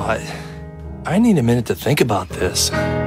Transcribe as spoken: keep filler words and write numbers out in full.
I, I need a minute to think about this.